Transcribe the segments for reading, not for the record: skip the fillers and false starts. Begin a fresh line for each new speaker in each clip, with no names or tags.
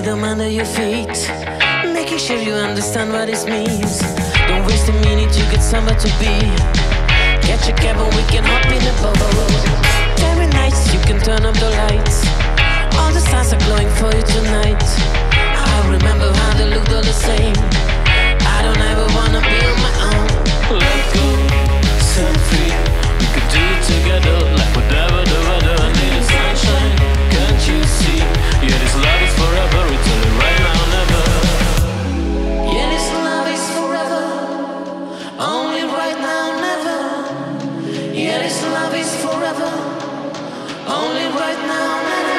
freedom under your feet, making sure you understand what this means. Don't waste a minute, you get somewhere to be. Catch a cab and we can hop in the boat. Every night you can turn up the lights. All the stars are glowing for you tonight. I remember how they looked all the same. I don't ever wanna be on my own. Let go, set free. We could do it together like whatever the weather. I need the sunshine, can't you see? Yeah, this love is forever, it's only right now, never. Yeah, this love is forever, only right now, never. Yeah, this love is forever, only right now, never.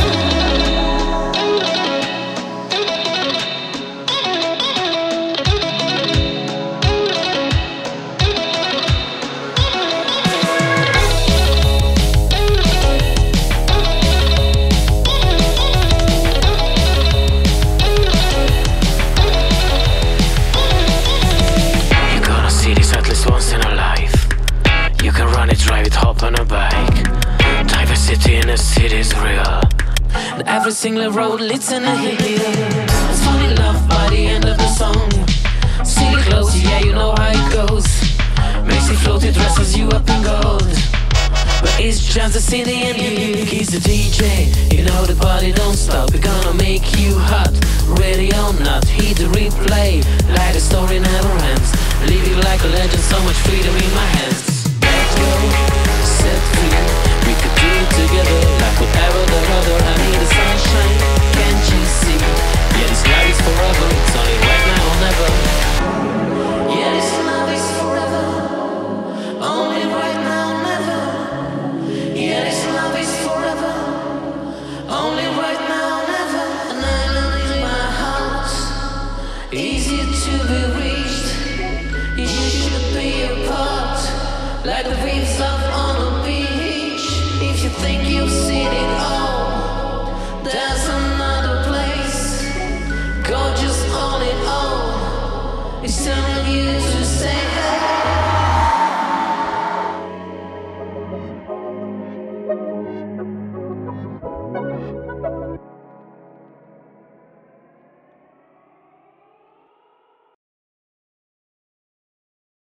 Drive it, hop on a bike. Diversity in the city is real, and every single road leads in a hill. It's funny love by the end of the song. See it close, yeah, you know how it goes. Makes you float, it dresses you up in gold. But it's just the city and you. He's the DJ, you know the party don't stop. We're gonna make you hot, ready or not. Heat the replay, like the story never ends. Leave you like a legend, so much freedom in my hands. Go, set free. We could do it together like whatever the weather. I need the sunshine, can't you see? Yeah, this love is forever, it's only right now or never. Yeah, this love is forever, only right now, never. Yeah, this love is forever, only right now, never. An island is my house, easy to be reached. You should be a part, like the waves